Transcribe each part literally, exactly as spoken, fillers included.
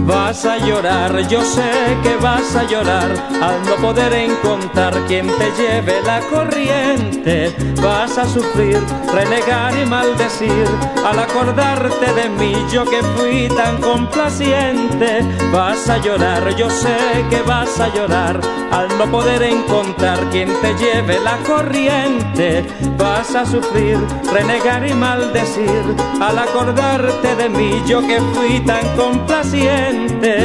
Vas a llorar, yo sé que vas a llorar al no poder encontrar quien te lleve la corriente. Vas a sufrir, renegar y maldecir al acordarte de mí, yo que fui tan complaciente. Vas a llorar, yo sé que vas a llorar al no poder encontrar quien te lleve la corriente. Vas a sufrir, renegar y maldecir al acordarte de mí, yo que fui tan complaciente.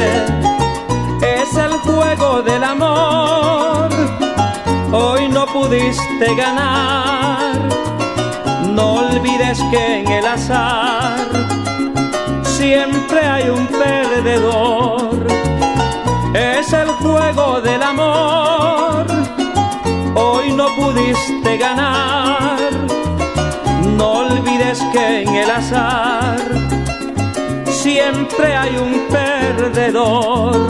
Es el juego del amor, hoy no pudiste ganar. No olvides que en el azar siempre hay un perdedor. Es el juego del amor, hoy no pudiste ganar. No olvides que en el azar siempre hay un perdedor.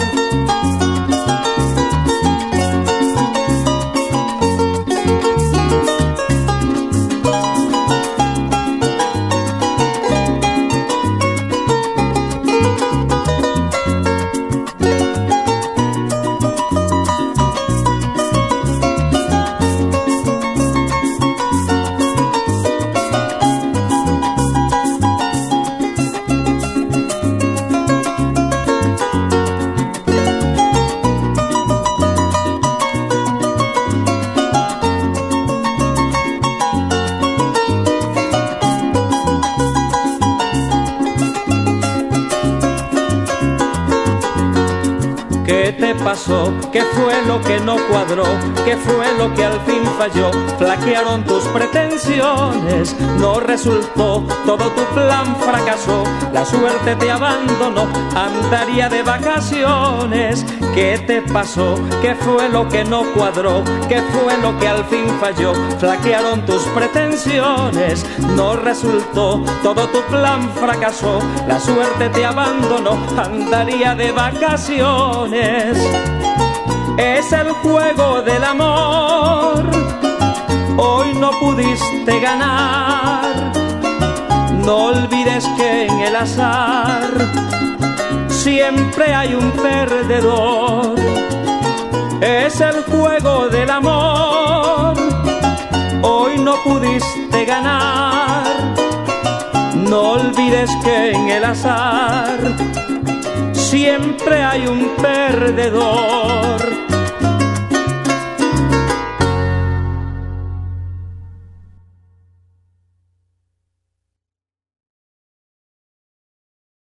¿Qué te pasó? ¿Qué fue lo que no cuadró? ¿Qué fue lo que al fin falló? Flaquearon tus pretensiones, no resultó, todo tu plan fracasó. La suerte te abandonó, andaría de vacaciones. ¿Qué te pasó? ¿Qué fue lo que no cuadró? ¿Qué fue lo que al fin falló? Flaquearon tus pretensiones, no resultó, todo tu plan fracasó. La suerte te abandonó, andaría de vacaciones. Es el juego del amor, hoy no pudiste ganar. No olvides que en el azar siempre hay un perdedor. Es el juego del amor, hoy no pudiste ganar. No olvides que en el azar siempre hay un perdedor.